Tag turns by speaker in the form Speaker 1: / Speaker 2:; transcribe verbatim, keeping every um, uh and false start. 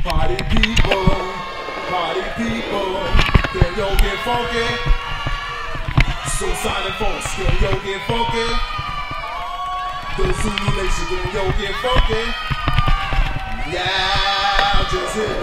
Speaker 1: Party people, party people, can yo get funky? So Sonic folks, can yo get funky? The Zulu Nation, can yo get funky? Yeah, just hit